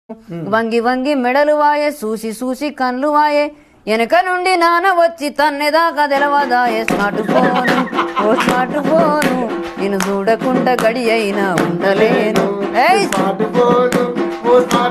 వంగి వంగి మెడలు వాయే చూసి చూసి కన్లు వాయే వెనక నుండి నాన్న వచ్చి తన్నెదాకా తెలవదాయే స్మార్ట్ ఫోను నేను చూడకుండా గడి అయినా ఉండలేను.